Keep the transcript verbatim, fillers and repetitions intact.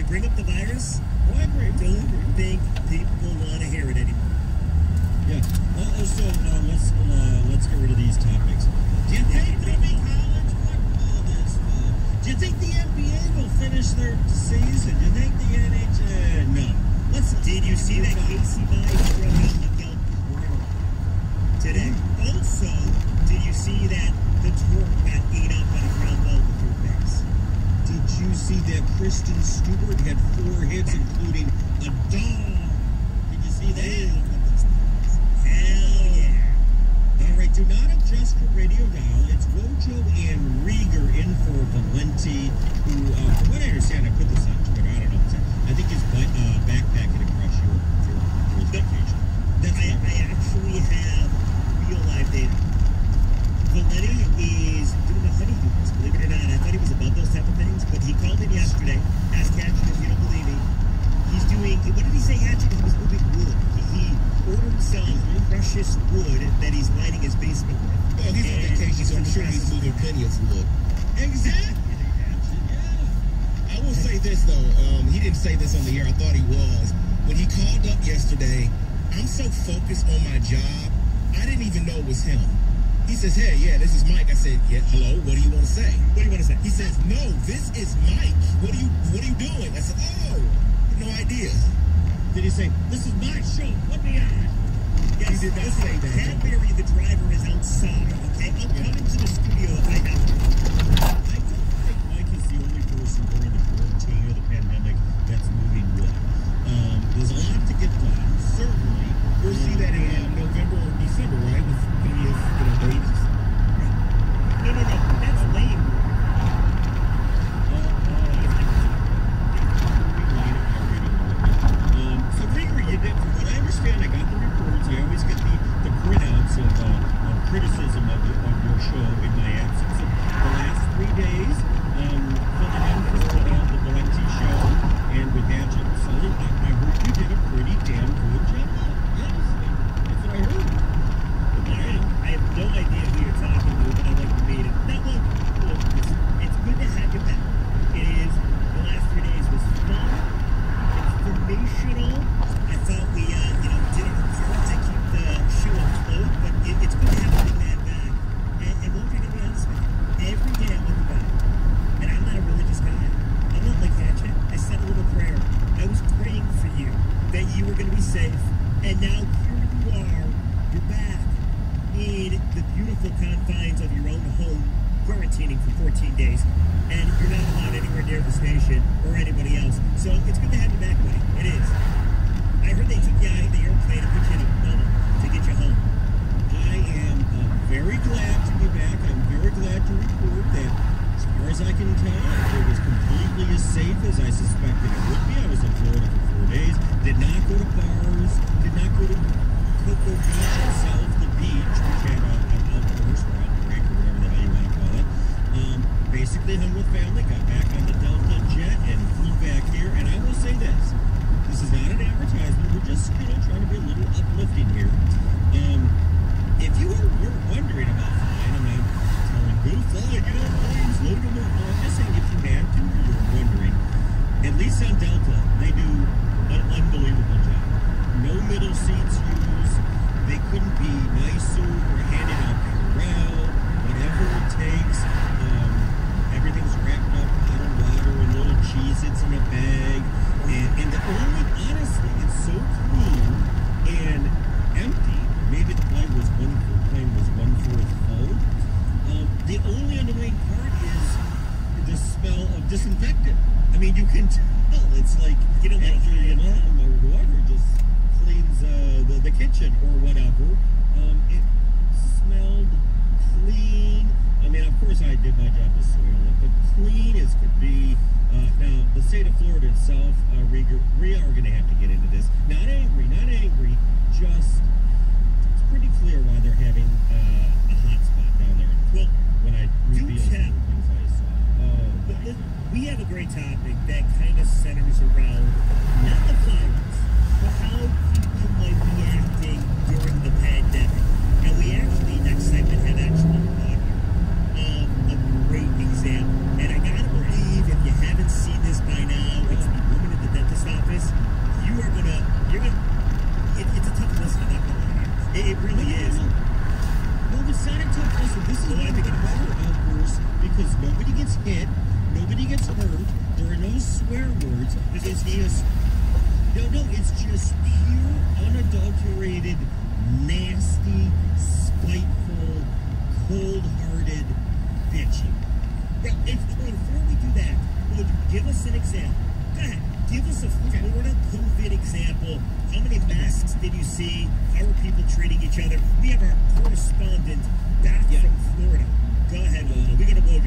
bring up the virus, oh, I agree. Don't think people want to hear it anymore. Yeah. Uh, so uh, let's uh, let's get rid of these topics. Do you think there'll be college football this fall? Do you think the N B A will finish their season? Do you think the N H L? Uh, no. Let's. Did you see that Casey Mize wrote out Miguel Corral today? Also, did you see that the twerk got ate up by the ground ball with third base? Did you see that Kristen Stewart had four hits, including a dog? Did you see that? Hell yeah. All right, do not adjust your radio dial. It's Wojo and Rieger in for Valenti, who, uh, from what I understand, I put this on Twitter. I don't know. I think he's uh, backpacking across Europe for, for his vacation. That's I, I actually have real live data. Valenti is doing the honeydews, believe it or not. I thought he was above those type of things, but he called in yesterday. Ask Hatchet if you don't believe me. He's doing, what did he say, Hatchet? He was moving wood. He, he ordered some precious wood that he's lining his basement with. Well, he's on vacation, so I'm sure he's moving plenty of wood. Exactly, Hatchet, yeah. I will say this, though. Um, he didn't say this on the air. I thought he was. When he called up yesterday, I'm so focused on my job, I didn't even know it was him. He says, hey, yeah, this is Mike. I said, yeah, hello, what do you want to say? What do you want to say? He says, no, this is Mike. What are you what are you doing? I said, oh, no idea. Did he say, this is my show, put me on? Yes, he did not say that. Cadbury, the driver, is outside, okay? I'm Yeah. coming to the studio if I have to. I don't think Mike is the only person during the quarantine or the pandemic that's moving wood. Um, there's a lot to get done, certainly. We'll see that in uh, November or December, right? With plenty of, you know, babies. No, no, no, that's lame. Um, so Rieger, you did, from what I understand, I got the reports. I always get the, the printouts of, uh, of criticism of, the, of your show in my absence. And the last three days, um, filling in for uh, the Valenti show and with Hatchet and Sully, I, I heard you did a pretty damn good job. Yes, that's what I heard. I, I have no idea who you're talking to, but I like to meet it. Now, look, look it's, it's good to have you back. It is, the last three days was fun, informational. I thought we, uh, you know, did our part to keep the show afloat, but it, it's good to have you back. And, and what you're going to be honest with you, every day I look back, and I'm not a religious guy. I'm not like Hatchet. I said a little prayer. I was praying for you, that you were going to be safe, and now here you are. You're back in the beautiful confines of your own home, quarantining for fourteen days, and you're not allowed anywhere near the station or anybody else. So it's good to have you back, buddy. It is. I heard they took you out of the airplane and put you in a bubble to get you home. I am uh, very glad to be back. I'm very glad to report that, as far as I can tell, it was completely as safe as I suspected it would be. I was in Florida for four days, did not go to bars, did not go to Cocoa Beach itself, the beach, which had a, an outburst or outbreak or whatever the hell you want to call it. Um, basically hung with family, got back on the Delta jet and flew back here. And I will say this, this is not an advertisement. We're just, you know, trying to be a little uplifting here. Um, if you were, were wondering about flying, I'm not telling who to fly, get on planes, load them up. No, I'm just saying if you had to, or you were wondering, at least on Delta, they do an unbelievable job. No middle seats used. They couldn't be nicer or handing out Purell, whatever it takes. Um, everything's wrapped up, bottled water and little Cheez-Its in a bag. And, and the only, honestly, it's so clean and empty. Maybe the plane was one plane was one fourth full. Um, the only annoying part is the smell of disinfectant. I mean, you can tell. It's like, you know, after your mom or whoever just cleans uh, the, the kitchen or whatever. Um, it smelled clean. I mean, of course, I did my job to soil it, but clean as could be. Uh, now, the state of Florida itself, uh, we, we are going to have to get into this. Not angry, not angry, just it's pretty clear why they're having uh, a hot spot down there. Well, when I revealed some of the things I saw. Oh, But look, we have a great topic that kind of centers around not the virus, but how people might be acting during the pandemic. And we actually, next segment, have actually audio of a great example. And I gotta believe, if you haven't seen this by now, it's the nobody gets hurt. There are no swear words. It's just, no, no, it's just pure, unadulterated, nasty, spiteful, cold-hearted bitching. Now, if, before we do that, would you give us an example? Go ahead. Give us a Florida COVID example. How many masks did you see? How are people treating each other? We have our correspondent back Yeah. from Florida. Go ahead, Wojo. We got to Wojo.